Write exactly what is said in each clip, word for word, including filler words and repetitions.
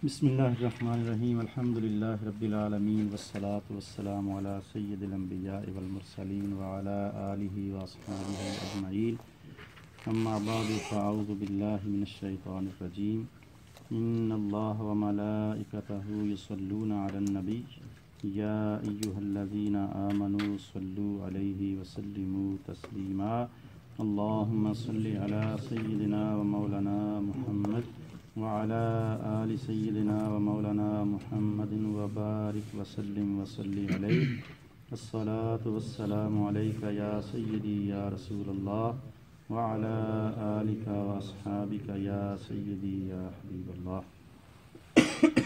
بسم اللہ الرحمن الرحیم الحمد للہ رب العالمین والصلاة والسلام علی سید الانبیاء والمرسلین وعلی آلہ واصحابہ اجمعین اما بعد فاعوذ باللہ من الشیطان الرجیم ان اللہ وملائکتہ یصلون علی النبی یا ایہا الذین آمنوا صلوا علیہ وسلموا تسلیما اللہم صل علی سیدنا ومولانا محمد وعلى آل سيدنا ومولانا محمد وبارك وسلم وصلي عليه الصلاة والسلام عليك يا سيدي يا رسول الله وعلى آلك وأصحابك يا سيدي يا حبيب الله.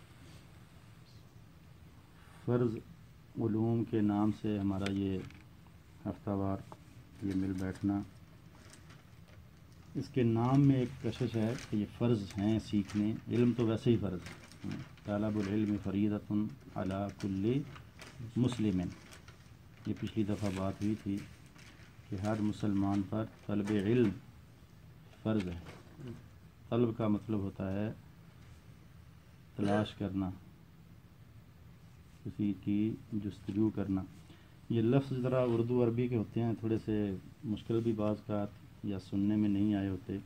فرض علوم کے نام سے ہمارا یہ ہفتہ وار یہ مل بیٹھنا، اس کے نام میں ایک کشش ہے کہ یہ فرض ہیں سیکھنے. علم تو ویسے ہی فرض ہے، طالب العلم فریضۃ علی کل مسلم. یہ پچھلی دفعہ بات ہوئی تھی کہ ہر مسلمان پر طلب علم فرض ہے. طلب کا مطلب ہوتا ہے تلاش کرنا، کسی کی جستجو کرنا. یہ لفظ ذرا اردو عربی کے ہوتے ہیں، تھوڑے سے مشکل بھی بعض کا یا سننے میں نہیں آئے ہوتے.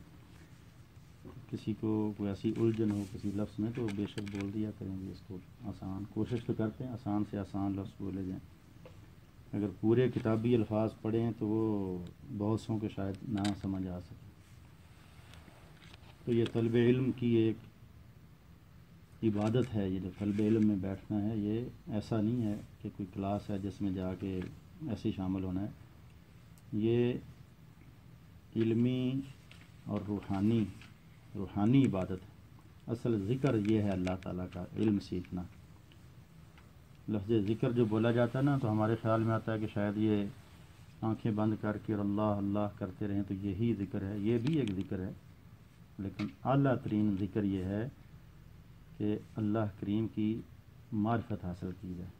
کسی کو کوئی ایسی الجھن ہو کسی لفظ میں تو بے شک بول دیا کریں گے. اس کو آسان کوشش تو کرتے ہیں آسان سے آسان لفظ بولے جائیں. اگر پورے کتابی الفاظ پڑھیں تو وہ بہت سوں کے شاید نہ سمجھ آ سکے. تو یہ طلب علم کی ایک عبادت ہے. یہ جو طلب علم میں بیٹھنا ہے یہ ایسا نہیں ہے کہ کوئی کلاس ہے جس میں جا کے ایسے ہی شامل ہونا ہے. یہ علمی اور روحانی روحانی عبادت ہے. اصل ذکر یہ ہے اللہ تعالیٰ کا علم سیکھنا. لفظ ذکر جو بولا جاتا ہے نا تو ہمارے خیال میں آتا ہے کہ شاید یہ آنکھیں بند کر کے اور اللہ اللہ کرتے رہیں تو یہی ذکر ہے. یہ بھی ایک ذکر ہے، لیکن اعلیٰ ترین ذکر یہ ہے کہ اللہ کریم کی معرفت حاصل کی جائے.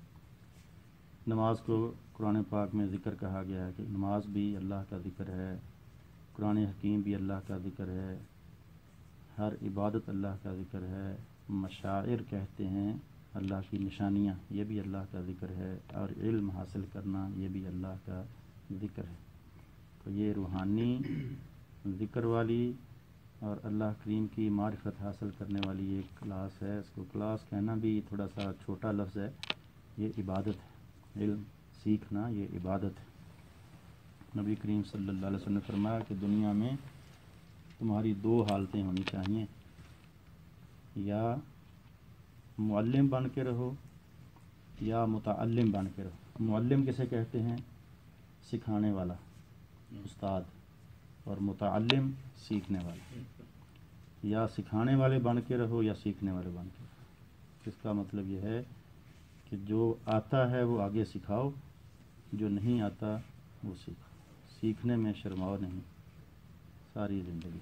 نماز کو قرآن پاک میں ذکر کہا گیا ہے کہ نماز بھی اللہ کا ذکر ہے، قرآن حکیم بھی اللہ کا ذکر ہے، ہر عبادت اللہ کا ذکر ہے. مشاعر کہتے ہیں اللہ کی نشانیاں، یہ بھی اللہ کا ذکر ہے. اور علم حاصل کرنا یہ بھی اللہ کا ذکر ہے. تو یہ روحانی ذکر والی اور اللہ کریم کی معرفت حاصل کرنے والی ایک کلاس ہے. اس کو کلاس کہنا بھی تھوڑا سا چھوٹا لفظ ہے. یہ عبادت ہے، علم سیکھنا یہ عبادت ہے. نبی کریم صلی اللہ علیہ وسلم نے فرمایا کہ دنیا میں تمہاری دو حالتیں ہونی چاہیے، یا معلم بن کے رہو یا متعلم بن کے رہو. معلم کسے کہتے ہیں؟ سکھانے والا، استاد. اور متعلم سیکھنے والا. یا سکھانے والے بن کے رہو یا سیکھنے والے بن کے رہو. اس کا مطلب یہ ہے کہ جو آتا ہے وہ آگے سکھاؤ، جو نہیں آتا وہ سیکھو. سیکھنے میں شرماؤ نہیں ساری زندگی.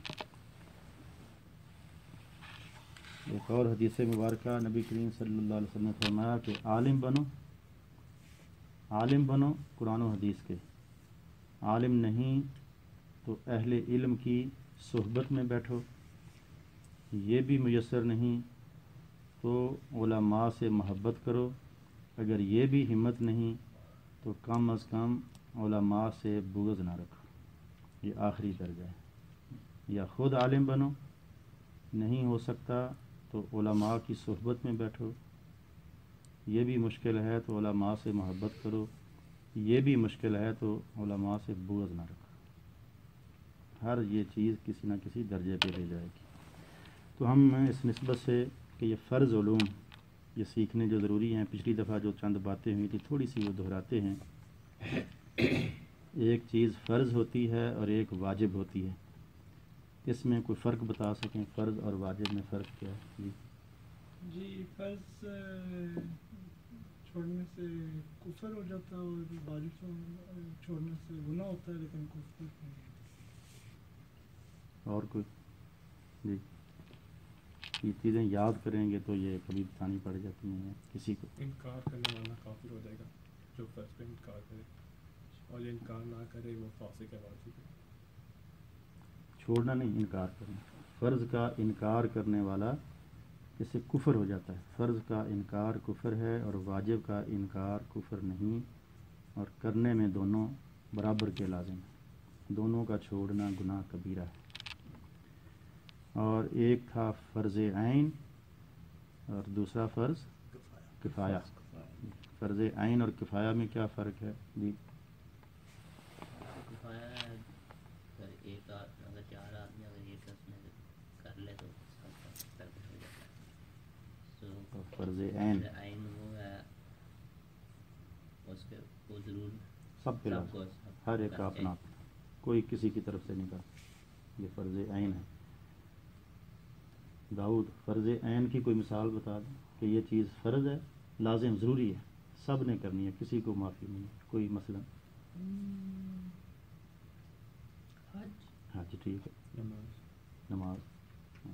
ایک اور حدیث مبارکہ نبی کریم صلی اللہ علیہ وسلم نے فرمایا کہ عالم بنو عالم بنو قرآن و حدیث کے. عالم نہیں تو اہل علم کی صحبت میں بیٹھو. یہ بھی میسر نہیں تو علماء سے محبت کرو. اگر یہ بھی ہمت نہیں تو کم از کم علماء سے بغض نہ رکھو. یہ آخری درجہ ہے. یا خود عالم بنو، نہیں ہو سکتا تو علماء کی صحبت میں بیٹھو. یہ بھی مشکل ہے تو علماء سے محبت کرو. یہ بھی مشکل ہے تو علماء سے بغض نہ رکھو. ہر یہ چیز کسی نہ کسی درجے پہ لے جائے گی. تو ہم اس نسبت سے کہ یہ فرض علوم یہ سیکھنے جو ضروری ہیں، پچھلی دفعہ جو چند باتیں ہوئی تھی تھوڑی سی وہ دہراتے ہیں. ایک چیز فرض ہوتی ہے اور ایک واجب ہوتی ہے. اس میں کوئی فرق بتا سکیں؟ فرض اور واجب میں فرق کیا ہے؟ جی جی فرض چھوڑنے سے کفر ہو جاتا ہے اور واجب چھوڑنے سے گناہ ہوتا ہے لیکن کفر نہیں. اور کوئی؟ جی یہ چیزیں یاد کریں گے تو یہ کبھی بتانی پڑ جاتی ہیں کسی کو. انکار کرنے والا کافر ہو جائے گا جو فرض پہ انکار کرے، اور یہ انکار نہ کرے وہ فاسق ہے واجب ہے. چھوڑنا نہیں، انکار کرنا. فرض کا انکار کرنے والا اس سے کفر ہو جاتا ہے. فرض کا انکار کفر ہے اور واجب کا انکار کفر نہیں، اور کرنے میں دونوں برابر کے لازم ہیں. دونوں کا چھوڑنا گناہ کبیرہ ہے. اور ایک تھا فرض عین اور دوسرا فرض کفایہ. فرض عین اور کفایہ میں کیا فرق ہے جی؟ کفایہ ہے اگر ایک آدمی اگر چار آدمی اگر ایک اس میں کر لے تو سب کا پرفیکٹ ہو جاتا ہے. تو فرض عین عین وہ ہے اس کے وہ ضرور سب پہ سب لازم، کو سب ہر ایک کا کرنا اپنا چاہیے. کوئی کسی کی طرف سے نہیں کرتا. یہ فرض عین ہے. داؤد فرض عین کی کوئی مثال بتا دیں کہ یہ چیز فرض ہے، لازم، ضروری ہے، سب نے کرنی ہے، کسی کو معافی نہیں ہے. کوئی مثلا حج. حج ٹھیک ہے، نماز نماز. ہاں.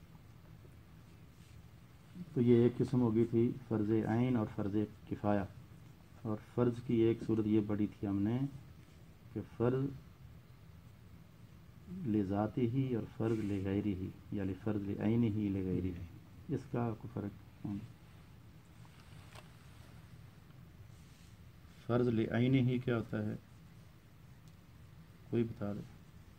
تو یہ ایک قسم ہوگی تھی فرض عین اور فرض کفایہ. اور فرض کی ایک صورت یہ پڑھی تھی ہم نے کہ فرض لذاتی ہی اور فرض لغیری ہی، یعنی فرض لعین ہی لغیری ہی. اس کا کوئی فرق ہوں. فرض لعین ہی کیا ہوتا ہے؟ کوئی بتا دے.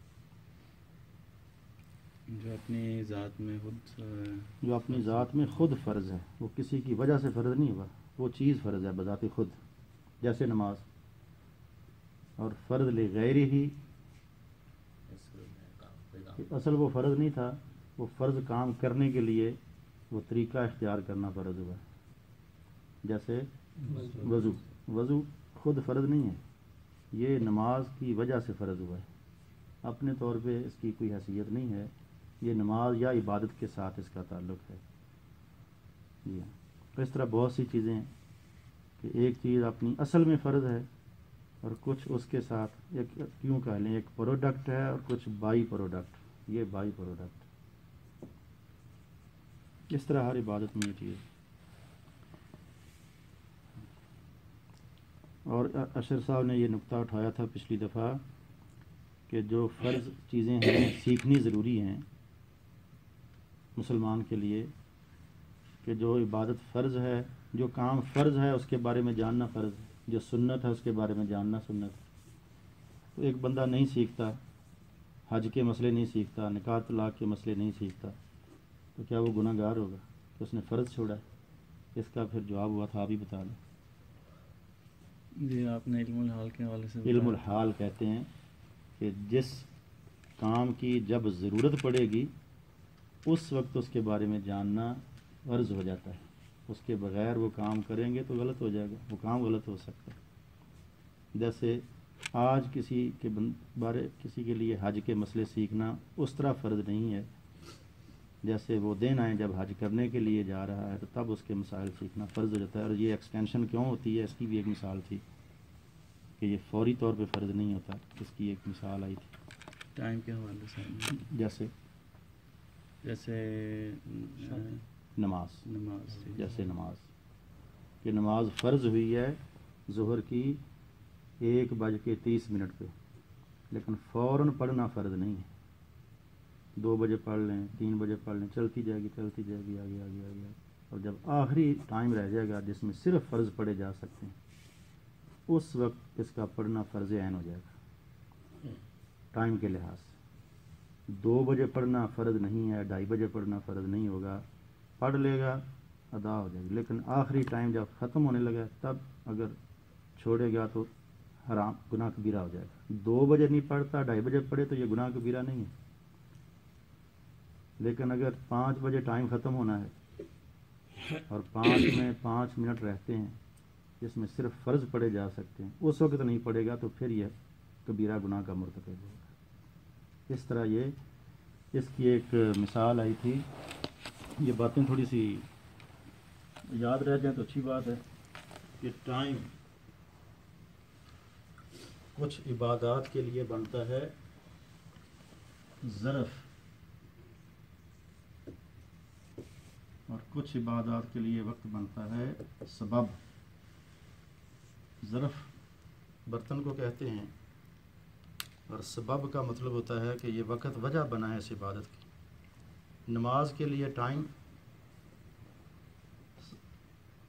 جو اپنی ذات میں خود جو اپنی ذات میں خود فرض ہے، وہ کسی کی وجہ سے فرض نہیں ہوا، وہ چیز فرض ہے بذات خود، جیسے نماز. اور فرض لغیری ہی، اس میں کام کوئی کام اصل وہ فرض نہیں تھا، وہ فرض کام کرنے کے لیے وہ طریقہ اختیار کرنا فرض ہوا ہے. جیسے وضو. وضو خود فرض نہیں ہے، یہ نماز کی وجہ سے فرض ہوا ہے. اپنے طور پہ اس کی کوئی حیثیت نہیں ہے، یہ نماز یا عبادت کے ساتھ اس کا تعلق ہے. جی ہاں. اس طرح بہت سی چیزیں ہیں کہ ایک چیز اپنی اصل میں فرض ہے اور کچھ اس کے ساتھ ایک کیوں کہہ لیں ایک پروڈکٹ ہے اور کچھ بائی پروڈکٹ. یہ بائی پروڈکٹ. اس طرح ہر عبادت میں یہ چیز. اور اشر صاحب نے یہ نقطہ اٹھایا تھا پچھلی دفعہ کہ جو فرض چیزیں ہیں سیکھنی ضروری ہیں مسلمان کے لیے، کہ جو عبادت فرض ہے، جو کام فرض ہے اس کے بارے میں جاننا فرض ہے، جو سنت ہے اس کے بارے میں جاننا سنت ہے. تو ایک بندہ نہیں سیکھتا، حج کے مسئلے نہیں سیکھتا، نکاح طلاق کے مسئلے نہیں سیکھتا، تو کیا وہ گناہ گار ہوگا کہ اس نے فرض چھوڑا ہے؟ اس کا پھر جواب ہوا تھا، آپ ہی بتا دیں. جی آپ نے علم الحال کے حوالے سے علم بتایا. الحال کہتے ہیں کہ جس کام کی جب ضرورت پڑے گی اس وقت اس کے بارے میں جاننا فرض ہو جاتا ہے. اس کے بغیر وہ کام کریں گے تو غلط ہو جائے گا، وہ کام غلط ہو سکتا ہے. جیسے آج کسی کے بارے کسی کے لیے حج کے مسئلے سیکھنا اس طرح فرض نہیں ہے جیسے وہ دن آئیں جب حج کرنے کے لیے جا رہا ہے تو تب اس کے مسائل سیکھنا فرض ہو جاتا ہے. اور یہ ایکسٹینشن کیوں ہوتی ہے اس کی بھی ایک مثال تھی کہ یہ فوری طور پہ فرض نہیں ہوتا. اس کی ایک مثال آئی تھی ٹائم کے حوالے سے. جیسے جیسے نماز. نماز. جیسے نماز کہ نماز فرض ہوئی ہے ظہر کی ایک بج کے تیس منٹ پہ، لیکن فوراً پڑھنا فرض نہیں ہے. دو بجے پڑھ لیں، تین بجے پڑھ لیں، چلتی جائے گی چلتی جائے گی آگے آگے آگے آگے. اور جب آخری ٹائم رہ جائے گا جس میں صرف فرض پڑھے جا سکتے ہیں اس وقت اس کا پڑھنا فرض عین ہو جائے گا ٹائم کے لحاظ سے. دو بجے پڑھنا فرض نہیں ہے، ڈھائی بجے پڑھنا فرض نہیں ہوگا، پڑھ لے گا ادا ہو جائے گی. لیکن آخری ٹائم جب ختم ہونے لگا تب اگر چھوڑے گا تو حرام گناہ کبیرہ ہو جائے گا. دو بجے نہیں پڑھتا، ڈھائی بجے پڑھے تو یہ گناہ کبیرہ نہیں ہے. لیکن اگر پانچ بجے ٹائم ختم ہونا ہے اور پانچ میں پانچ منٹ رہتے ہیں جس میں صرف فرض پڑھے جا سکتے ہیں اس وقت نہیں پڑھے گا تو پھر یہ کبیرہ گناہ کا مرتکب ہوگا. اس طرح یہ اس کی ایک مثال آئی تھی. یہ باتیں تھوڑی سی یاد رہ جائیں تو اچھی بات ہے کہ ٹائم کچھ عبادات کے لیے بنتا ہے ظرف اور کچھ عبادات کے لیے وقت بنتا ہے سبب. ظرف برتن کو کہتے ہیں اور سبب کا مطلب ہوتا ہے کہ یہ وقت وجہ بنا ہے اس عبادت کی. نماز کے لیے ٹائم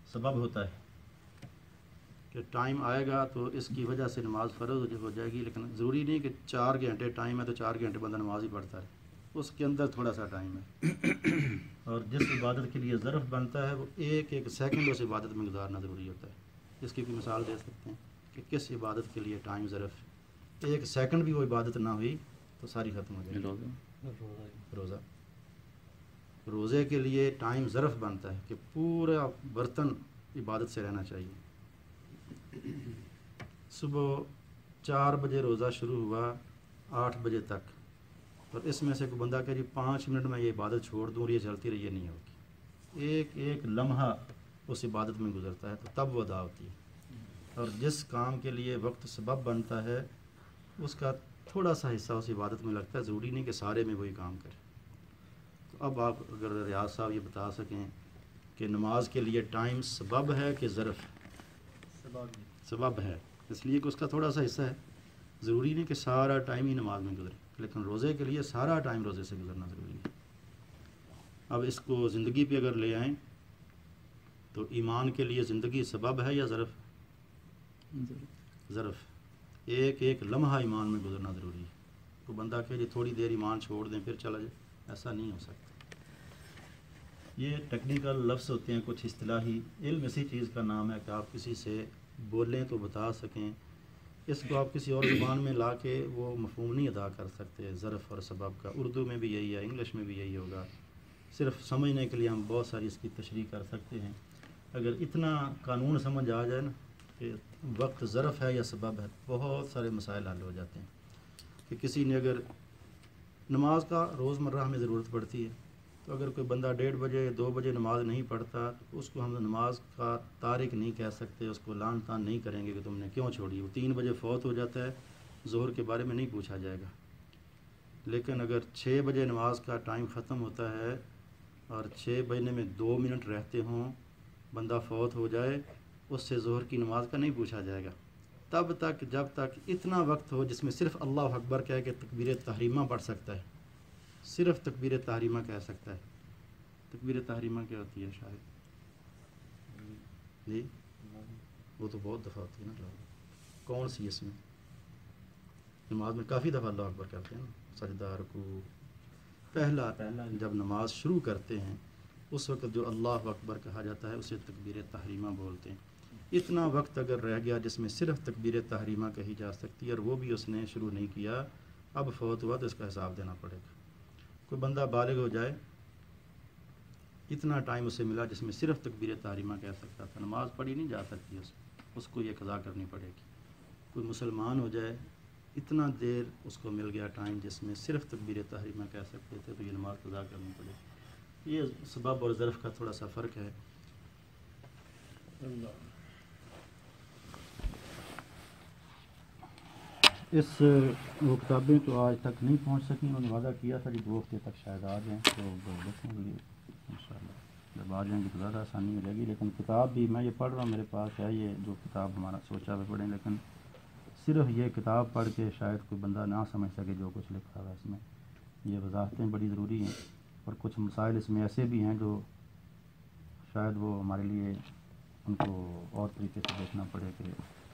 سبب ہوتا ہے کہ ٹائم آئے گا تو اس کی وجہ سے نماز فرض ہو جائے گی، لیکن ضروری نہیں کہ چار گھنٹے ٹائم ہے تو چار گھنٹے بندہ نماز ہی پڑھتا ہے، اس کے اندر تھوڑا سا ٹائم ہے۔ اور جس عبادت کے لیے ظرف بنتا ہے وہ ایک ایک سیکنڈ اس عبادت میں گزارنا ضروری ہوتا ہے۔ اس کی کوئی مثال دے سکتے ہیں کہ کس عبادت کے لیے ٹائم ظرف ایک سیکنڈ بھی وہ عبادت نہ ہوئی تو ساری ختم ہو جائے گی؟ روزہ۔ روزے کے لیے ٹائم ظرف بنتا ہے کہ پورا برتن عبادت سے رہنا چاہیے۔ صبح چار بجے روزہ شروع ہوا آٹھ بجے تک، اور اس میں سے کوئی بندہ کہ جی پانچ منٹ میں یہ عبادت چھوڑ دوں اور یہ چلتی رہی، یہ نہیں ہوگی۔ ایک ایک لمحہ اس عبادت میں گزرتا ہے تو تب وہ ادا ہوتی ہے۔ اور جس کام کے لیے وقت سبب بنتا ہے اس کا تھوڑا سا حصہ اس عبادت میں لگتا ہے، ضروری نہیں کہ سارے میں وہی کام کرے۔ تو اب آپ اگر ریاض صاحب یہ بتا سکیں کہ نماز کے لیے ٹائم سبب ہے کہ ظرف؟ سبب ہے، اس لیے کہ اس کا تھوڑا سا حصہ ہے، ضروری نہیں کہ سارا ٹائم ہی نماز میں گزرے، لیکن روزے کے لیے سارا ٹائم روزے سے گزرنا ضروری ہے۔ اب اس کو زندگی پہ اگر لے آئیں تو ایمان کے لیے زندگی سبب ہے یا ظرف؟ ظرف۔ ایک ایک لمحہ ایمان میں گزرنا ضروری ہے۔ تو بندہ کہ جی تھوڑی دیر ایمان چھوڑ دیں پھر چلا جائے، ایسا نہیں ہو سکتا۔ یہ ٹیکنیکل لفظ ہوتے ہیں، کچھ اصطلاحی علم اسی چیز کا نام ہے کہ آپ کسی سے بولیں تو بتا سکیں، اس کو آپ کسی اور زبان میں لا کے وہ مفہوم نہیں ادا کر سکتے ظرف اور سبب کا۔ اردو میں بھی یہی ہے، انگلش میں بھی یہی ہوگا، صرف سمجھنے کے لیے ہم بہت ساری اس کی تشریح کر سکتے ہیں۔ اگر اتنا قانون سمجھ آ جائے نا کہ وقت ظرف ہے یا سبب ہے، بہت سارے مسائل حل ہو جاتے ہیں۔ کہ کسی نے اگر نماز کا روز مرہ ہمیں ضرورت پڑتی ہے، تو اگر کوئی بندہ ڈیڑھ بجے دو بجے نماز نہیں پڑھتا تو اس کو ہم نماز کا تارک نہیں کہہ سکتے، اس کو لعن طعن نہیں کریں گے کہ تم نے کیوں چھوڑی۔ وہ تین بجے فوت ہو جاتا ہے، ظہر کے بارے میں نہیں پوچھا جائے گا۔ لیکن اگر چھ بجے نماز کا ٹائم ختم ہوتا ہے اور چھ بجنے میں دو منٹ رہتے ہوں بندہ فوت ہو جائے، اس سے ظہر کی نماز کا نہیں پوچھا جائے گا تب تک جب تک اتنا وقت ہو جس میں صرف اللہ اکبر کہہ کے تکبیر تحریمہ پڑھ سکتا ہے، صرف تکبیر تحریمہ کہہ سکتا ہے۔ تکبیر تحریمہ کیا ہوتی ہے شاید؟ جی وہ تو بہت دفعہ ہوتی ہے نا، کون سی اس میں؟ نماز میں کافی دفعہ اللہ اکبر کہتے ہیں نا، سجدہ، رکوع۔ پہلا جب نماز شروع کرتے ہیں اس وقت جو اللہ اکبر کہا جاتا ہے اسے تکبیر تحریمہ بولتے ہیں۔ اتنا وقت اگر رہ گیا جس میں صرف تکبیر تحریمہ کہی جا سکتی ہے اور وہ بھی اس نے شروع نہیں کیا، اب فوت ہوا تو اس کا حساب دینا پڑے گا۔ کوئی بندہ بالغ ہو جائے، اتنا ٹائم اسے ملا جس میں صرف تکبیر تحریمہ کہہ سکتا تھا، نماز پڑھی نہیں جا سکتی، اس اس کو یہ قضا کرنی پڑے گی۔ کوئی مسلمان ہو جائے، اتنا دیر اس کو مل گیا ٹائم جس میں صرف تکبیر تحریمہ کہہ سکتے تھے، تو یہ نماز قضا کرنی پڑے گی۔ یہ سبب اور ظرف کا تھوڑا سا فرق ہے۔ اس وہ کتابیں تو آج تک نہیں پہنچ سکیں، انہوں نے وعدہ کیا تھا کہ دو ہفتے تک شاید آ جائیں، تو دیکھیں گے انشاءاللہ جب آ جائیں گے تو زیادہ آسانی ہو جائے گی۔ لیکن کتاب بھی میں یہ پڑھ رہا ہوں، میرے پاس ہے یہ جو کتاب ہمارا سوچا ہے پڑھیں، لیکن صرف یہ کتاب پڑھ کے شاید کوئی بندہ نہ سمجھ سکے جو کچھ لکھا ہوا ہے اس میں۔ یہ وضاحتیں بڑی ضروری ہیں، اور کچھ مسائل اس میں ایسے بھی ہیں جو شاید وہ ہمارے لیے ان کو اور طریقے سے دیکھنا پڑے کہ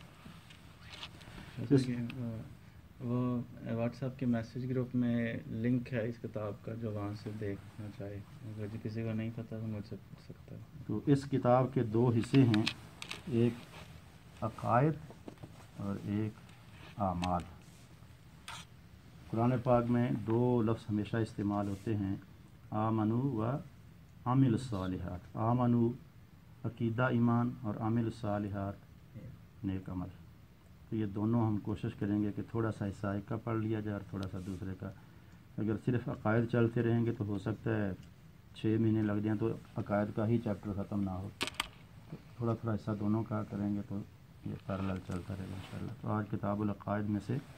جیسے کہ وہ واٹس ایپ کے میسیج گروپ میں لنک ہے اس کتاب کا، جو وہاں سے دیکھنا چاہے، اگر کسی کو نہیں پتہ تو مجھ سے پوچھ سکتا ہے۔ تو اس کتاب کے دو حصے ہیں، ایک عقائد اور ایک اعمال۔ قرآن پاک میں دو لفظ ہمیشہ استعمال ہوتے ہیں، آمنو و عامل الصالحات۔ آمنو عقیدہ ایمان، اور عامل الصالحات نیک عمل۔ تو یہ دونوں ہم کوشش کریں گے کہ تھوڑا سا حصہ ایک کا پڑھ لیا جائے اور تھوڑا سا دوسرے کا۔ اگر صرف عقائد چلتے رہیں گے تو ہو سکتا ہے چھ مہینے لگ جائیں تو عقائد کا ہی چیپٹر ختم نہ ہو۔ تو تھوڑا تھوڑا حصہ دونوں کا کریں گے تو یہ پیرالل چلتا رہے گا انشاءاللہ۔ تو آج کتاب العقائد میں سے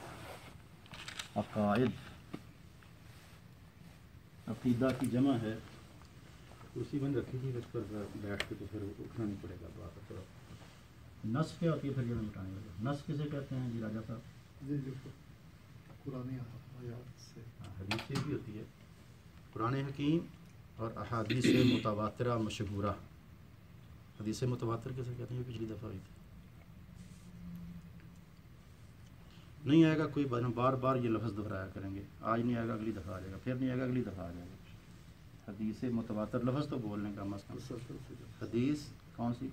عقائد، عقیدہ کی جمع ہے، کرسی بند رکھی تھی اس پر بیٹھ کے تو پھر اٹھنا نہیں پڑے گا بات تھوڑا۔ نص کیا ہوتی ہے پھر یہ اٹھانے والا؟ نص کسے کہتے ہیں جی راجہ صاحب؟ جی جی قرآن آیات سے، حدیث سے بھی ہوتی ہے، قرآن حکیم اور احادیث متواترہ مشہورہ۔ حدیث متواتر کیسے کہتے ہیں؟ یہ پچھلی دفعہ ہوئی تھی. نہیں آئے گا کوئی بار بار یہ لفظ دہرایا کریں گے. آج نہیں آئے گا اگلی دفعہ آ جائے گا, پھر نہیں آئے گا اگلی دفعہ آ جائے گا. حدیث متواتر لفظ تو بولنے کا مس کم. حدیث کون سی؟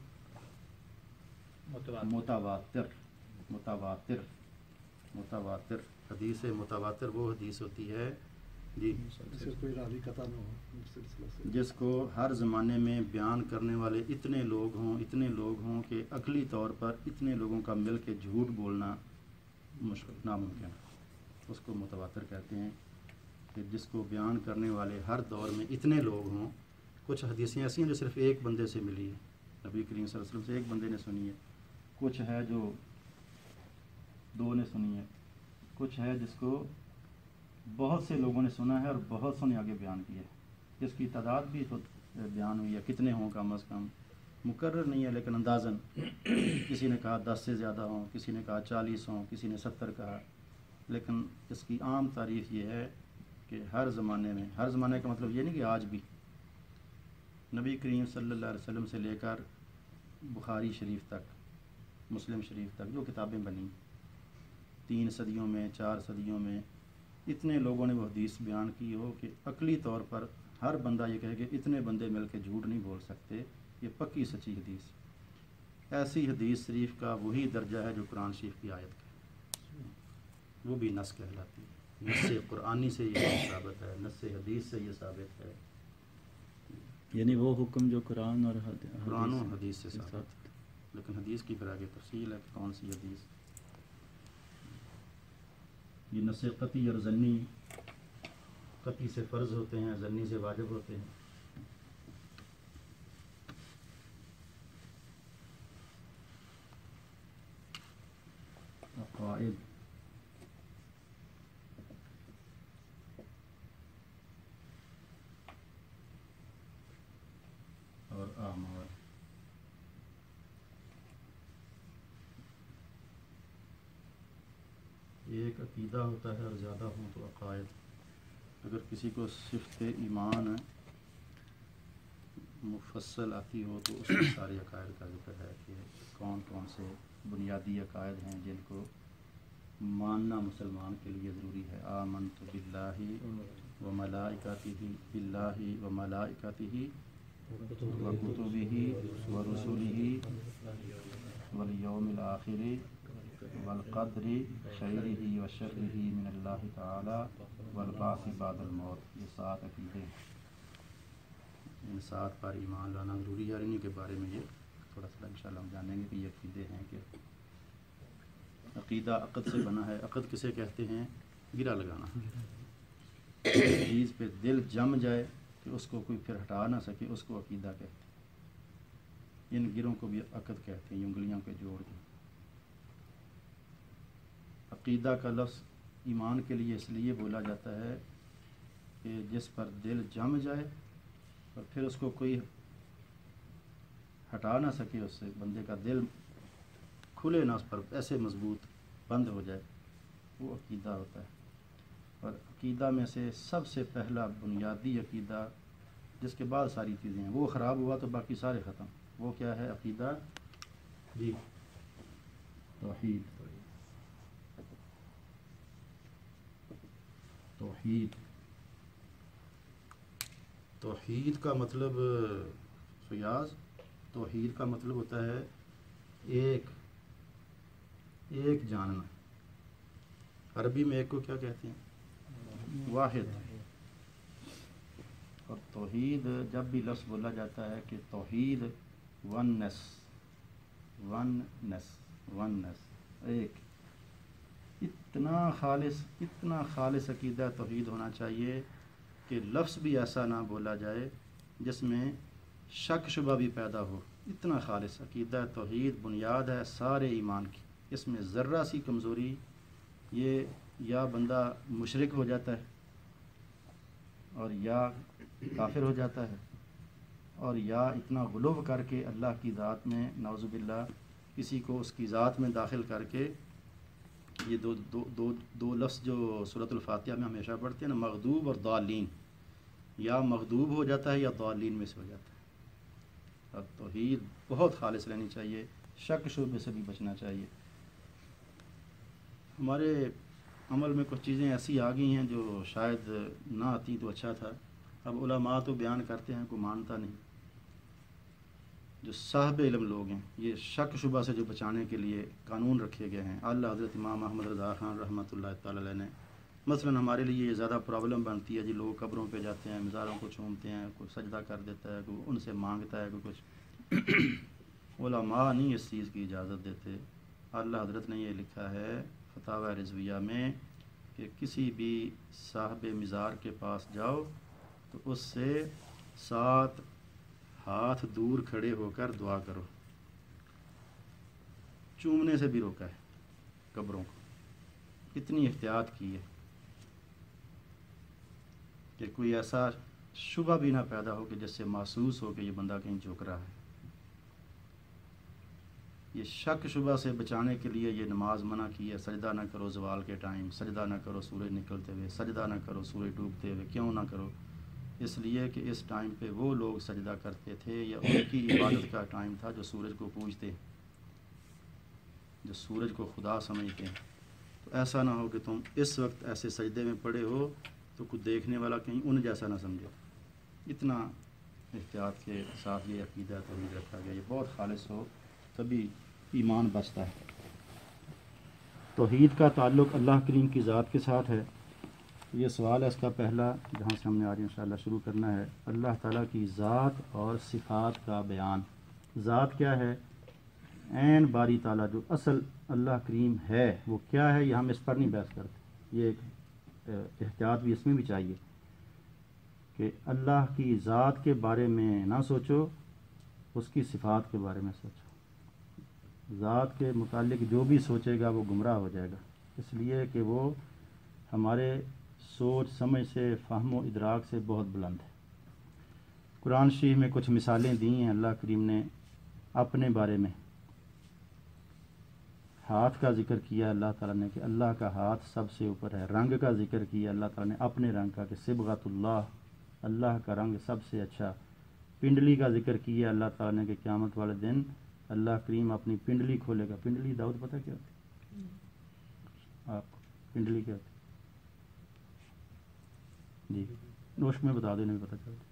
متواتر. متواتر متواتر حدیث متواتر وہ حدیث ہوتی ہے جی کوئی راوی قطع نہ ہو سلسلہ سے, جس کو ہر زمانے میں بیان کرنے والے اتنے لوگ ہوں اتنے لوگ ہوں کہ عقلی طور پر اتنے لوگوں کا مل کے جھوٹ بولنا مشکل ناممکن. اس کو متواتر کہتے ہیں کہ جس کو بیان کرنے والے ہر دور میں اتنے لوگ ہوں. کچھ حدیثیں ایسی ہیں جو صرف ایک بندے سے ملی ہے, نبی کریم صلی اللہ علیہ وسلم سے ایک بندے نے سنی ہے. کچھ ہے جو دو نے سنی ہے. کچھ ہے جس کو بہت سے لوگوں نے سنا ہے اور بہت سو نے آگے بیان کیا ہے. جس کی تعداد بھی تو بیان ہوئی ہے, کتنے ہوں کم از کم مقرر نہیں ہے لیکن اندازاً کسی نے کہا دس سے زیادہ ہوں, کسی نے کہا چالیس ہوں, کسی نے ستر کہا. لیکن اس کی عام تعریف یہ ہے کہ ہر زمانے میں, ہر زمانے کا مطلب یہ نہیں کہ آج بھی, نبی کریم صلی اللہ علیہ وسلم سے لے کر بخاری شریف تک, مسلم شریف تک جو کتابیں بنی تین صدیوں میں, چار صدیوں میں, اتنے لوگوں نے وہ حدیث بیان کی ہو کہ عقلی طور پر ہر بندہ یہ کہے کہ اتنے بندے مل کے جھوٹ نہیں بول سکتے. یہ پکی سچی حدیث. ایسی حدیث شریف کا وہی درجہ ہے جو قرآن شریف کی آیت کا, وہ بھی نص کہلاتی ہے. نص قرآنی سے یہ ثابت ہے, نص حدیث سے یہ ثابت ہے. یعنی وہ حکم جو قرآن اور قرآن و حدیث سے ثابت ہے. لیکن حدیث کی پھر آگے تفصیل ہے کہ کون سی حدیث. یہ نص قطعی اور ظنی, قطعی سے فرض ہوتے ہیں, ظنی سے واجب ہوتے ہیں. عقائد اور اعمال. ایک عقیدہ ہوتا ہے اور زیادہ ہوں تو عقائد. اگر کسی کو صفت ایمان مفصل آتی ہو تو اس میں سارے عقائد کا ذکر ہے کہ کون کون سے بنیادی عقائد ہیں جن کو ماننا مسلمان کے لیے ضروری ہے. آمنت باللہ و ملائکتہ باللہ و ملائکتہ و کتبہ و رسلہ والیوم الآخر والقدر خیرہ و شرہ من اللہ تعالی والبعث بعد الموت. یہ سات عقیدے, ان سات پر ایمان لانا ضروری ہے. انہیں کے بارے میں یہ تھوڑا سا انشاءاللہ ہم جانیں گے کہ یہ عقیدے ہیں. کہ عقیدہ عقد سے بنا ہے. عقد کسے کہتے ہیں؟ گرہ لگانا. چیز پہ دل جم جائے کہ اس کو کوئی پھر ہٹا نہ سکے, اس کو عقیدہ کہتے ہیں. ان گروں کو بھی عقد کہتے ہیں, انگلیوں کے جوڑ جو. عقیدہ کا لفظ ایمان کے لیے اس لیے بولا جاتا ہے کہ جس پر دل جم جائے اور پھر اس کو کوئی ہٹا نہ سکے, اس سے بندے کا دل کھلے نہ, اس پر ایسے مضبوط بند ہو جائے, وہ عقیدہ ہوتا ہے. اور عقیدہ میں سے سب سے پہلا بنیادی عقیدہ جس کے بعد ساری چیزیں ہیں, وہ خراب ہوا تو باقی سارے ختم. وہ کیا ہے عقیدہ؟ جی توحید. توحید توحید کا مطلب فیاض, توحید کا مطلب ہوتا ہے ایک ایک جاننا. عربی میں ایک کو کیا کہتے ہیں؟ واحد. اور توحید جب بھی لفظ بولا جاتا ہے کہ توحید ونس, ونس ونس ایک, اتنا خالص اتنا خالص عقیدہ توحید ہونا چاہیے کہ لفظ بھی ایسا نہ بولا جائے جس میں شک شبہ بھی پیدا ہو. اتنا خالص عقیدہ توحید بنیاد ہے سارے ایمان کی. اس میں ذرہ سی کمزوری, یہ یا بندہ مشرک ہو جاتا ہے اور یا کافر ہو جاتا ہے, اور یا اتنا غلو کر کے اللہ کی ذات میں نعوذ باللہ کسی کو اس کی ذات میں داخل کر کے. یہ دو دو دو دو لفظ جو سورۃ الفاتحہ میں ہمیشہ پڑھتے ہیں نا, مغضوب اور ضالین, یا مغضوب ہو جاتا ہے یا ضالین میں سے ہو جاتا ہے. اور توحید بہت خالص رہنی چاہیے، شک شبے سے بھی بچنا چاہیے۔ ہمارے عمل میں کچھ چیزیں ایسی آ گئی ہیں جو شاید نہ آتی تو اچھا تھا۔ اب علماء تو بیان کرتے ہیں، کوئی مانتا نہیں۔ جو صاحب علم لوگ ہیں، یہ شک شبہ سے جو بچانے کے لیے قانون رکھے گئے ہیں، اعلیٰ حضرت امام احمد رضا خان رحمۃ اللہ تعالی علیہ نے مثلاً ہمارے لیے یہ زیادہ پرابلم بنتی ہے جی، لوگ قبروں پہ جاتے ہیں، مزاروں کو چومتے ہیں، کوئی سجدہ کر دیتا ہے، کوئی ان سے مانگتا ہے، کوئی کچھ۔ علماء نہیں اس چیز کی اجازت دیتے۔ اعلیٰ حضرت نے یہ لکھا ہے فتاوی رضویہ میں کہ کسی بھی صاحب مزار کے پاس جاؤ تو اس سے سات ہاتھ دور کھڑے ہو کر دعا کرو۔ چومنے سے بھی روکا ہے قبروں کو، اتنی احتیاط کی ہے کہ کوئی ایسا شبہ بھی نہ پیدا ہو کہ جس سے محسوس ہو کہ یہ بندہ کہیں جھک رہا ہے۔ یہ شک شبہ سے بچانے کے لیے یہ نماز منع کی ہے، سجدہ نہ کرو زوال کے ٹائم، سجدہ نہ کرو سورج نکلتے ہوئے، سجدہ نہ کرو سورج ڈوبتے ہوئے۔ کیوں نہ کرو؟ اس لیے کہ اس ٹائم پہ وہ لوگ سجدہ کرتے تھے یا ان کی عبادت کا ٹائم تھا جو سورج کو پوجتے، جو سورج کو خدا سمجھتے ہیں۔ تو ایسا نہ ہو کہ تم اس وقت ایسے سجدے میں پڑے ہو تو کچھ دیکھنے والا کہیں ان جیسا نہ سمجھو۔ اتنا احتیاط کے ساتھ یہ عقیدہ توحید رکھا گیا، یہ بہت خالص ہو تبھی ایمان بچتا ہے۔ توحید کا تعلق اللہ کریم کی ذات کے ساتھ ہے۔ یہ سوال ہے اس کا پہلا، جہاں سے ہم نے آج انشاءاللہ شروع کرنا ہے، اللہ تعالیٰ کی ذات اور صفات کا بیان۔ ذات کیا ہے؟ عین باری تعالیٰ جو اصل اللہ کریم ہے وہ کیا ہے، یہ ہم اس پر نہیں بحث کرتے۔ یہ ایک احتیاط بھی اس میں بھی چاہیے کہ اللہ کی ذات کے بارے میں نہ سوچو، اس کی صفات کے بارے میں سوچو۔ ذات کے متعلق جو بھی سوچے گا وہ گمراہ ہو جائے گا، اس لیے کہ وہ ہمارے سوچ سمجھ سے، فہم و ادراک سے بہت بلند ہے۔ قرآن شریف میں کچھ مثالیں دی ہیں اللہ کریم نے اپنے بارے میں۔ ہاتھ کا ذکر کیا اللہ تعالیٰ نے کہ اللہ کا ہاتھ سب سے اوپر ہے۔ رنگ کا ذکر کیا اللہ تعالیٰ نے اپنے رنگ کا کہ صبغۃ اللہ، اللہ کا رنگ سب سے اچھا۔ پنڈلی کا ذکر کیا اللہ تعالیٰ نے کہ قیامت والے دن اللہ کریم اپنی پنڈلی کھولے گا۔ پنڈلی داؤد پتہ کیا ہوتی ہے آپ کو؟ پنڈلی کیا ہوتی جی نوشک میں بتا دینے میں پتہ چلتا۔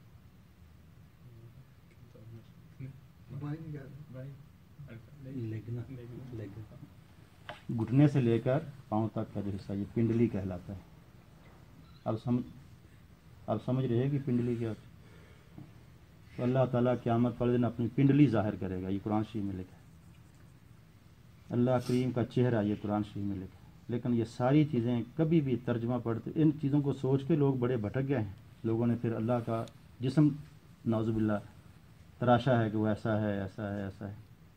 گھٹنے سے لے کر پاؤں تک کا جو حصہ یہ پنڈلی کہلاتا ہے۔ اب سمجھ اب سمجھ رہے ہیں کہ پنڈلی کیا ہوتی ہے؟ تو اللہ تعالیٰ قیامت والے دن اپنی پنڈلی ظاہر کرے گا، یہ قرآن شریف میں لکھا ہے۔ اللہ کریم کا چہرہ یہ قرآن شریف میں لکھا ہے۔ لیکن یہ ساری چیزیں کبھی بھی ترجمہ پڑھتے، ان چیزوں کو سوچ کے لوگ بڑے بھٹک گئے ہیں۔ لوگوں نے پھر اللہ کا جسم نعوذ باللہ تراشا ہے کہ وہ ایسا ہے، ایسا ہے، ایسا ہے۔